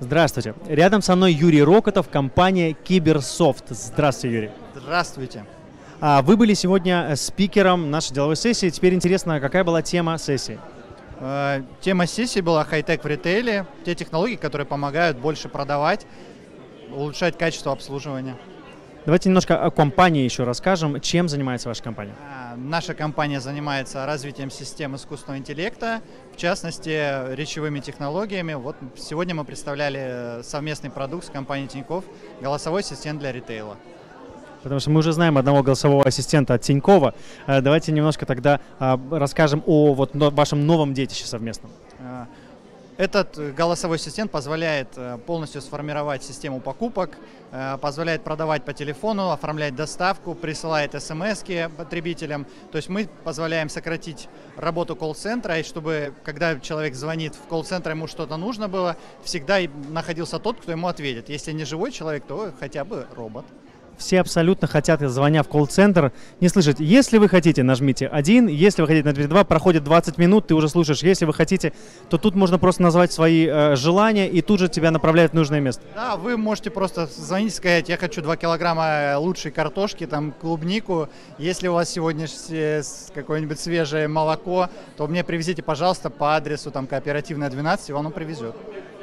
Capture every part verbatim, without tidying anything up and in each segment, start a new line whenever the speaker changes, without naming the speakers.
Здравствуйте. Рядом со мной Юрий Рокотов, компания Киберсофт. Здравствуйте, Юрий.
Здравствуйте.
А, Вы были сегодня спикером нашей деловой сессии. Теперь интересно, какая была тема сессии?
Э, Тема сессии была хай-тек в ритейле, те технологии, которые помогают больше продавать, улучшать качество обслуживания.
Давайте немножко о компании еще расскажем. Чем занимается ваша компания?
А, Наша компания занимается развитием систем искусственного интеллекта, в частности, речевыми технологиями. Вот сегодня мы представляли совместный продукт с компанией Тинькофф «Голосовой ассистент для ритейла».
Потому что мы уже знаем одного голосового ассистента от Тинькова. Э, Давайте немножко тогда а, расскажем о вот, но- вашем новом детище совместном.
А, Этот э, голосовой ассистент позволяет э, полностью сформировать систему покупок, э, позволяет продавать по телефону, оформлять доставку, присылает смски потребителям. То есть мы позволяем сократить работу колл-центра, и чтобы, когда человек звонит в колл-центр, ему что-то нужно было, всегда и находился тот, кто ему ответит. Если не живой человек, то хотя бы робот.
Все абсолютно хотят, звоня в колл-центр, не слышать. Если вы хотите, нажмите один, если вы хотите, нажмите два, проходит двадцать минут, ты уже слушаешь. Если вы хотите, то тут можно просто назвать свои э, желания, и тут же тебя направляют в нужное место.
Да, вы можете просто звонить и сказать: я хочу два килограмма лучшей картошки, там, клубнику. Если у вас сегодня с- с- какое-нибудь свежее молоко, то мне привезите, пожалуйста, по адресу там Кооперативная двенадцать, и он привезет.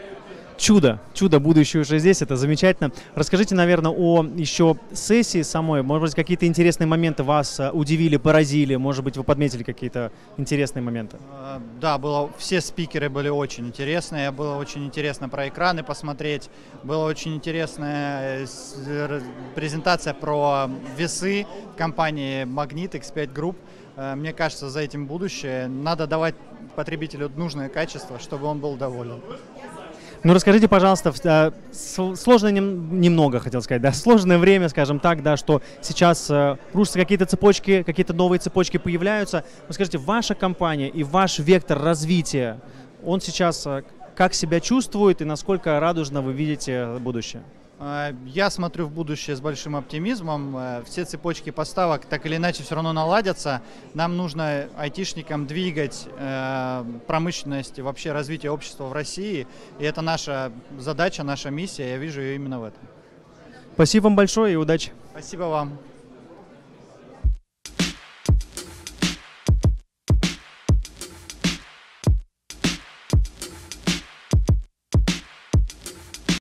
Чудо, чудо будущее уже здесь, это замечательно. Расскажите, наверное, о еще сессии самой. Может быть, какие-то интересные моменты вас э, удивили, поразили, может быть, вы подметили какие-то интересные моменты.
Э, Да, было, все спикеры были очень интересные, было очень интересно про экраны посмотреть, была очень интересная э, с- р- презентация про весы в компании Магнит икс пять Group. Э, Мне кажется, за этим будущее. Надо давать потребителю нужное качество, чтобы он был доволен.
Ну, расскажите, пожалуйста, в- э, с- сложно нем- немного, хотел сказать, да, сложное время, скажем так, да, что сейчас э, рушатся какие-то цепочки, какие-то новые цепочки появляются. Вы скажите, ваша компания и ваш вектор развития, он сейчас э, как себя чувствует и насколько радужно вы видите будущее?
Э, Я смотрю в будущее с большим оптимизмом. Э, Все цепочки поставок так или иначе все равно наладятся. Нам нужно айтишникам двигать э, промышленность и вообще развитие общества в России. И это наша задача, наша миссия. Я вижу ее именно в этом.
Спасибо вам большое и удачи.
Спасибо вам.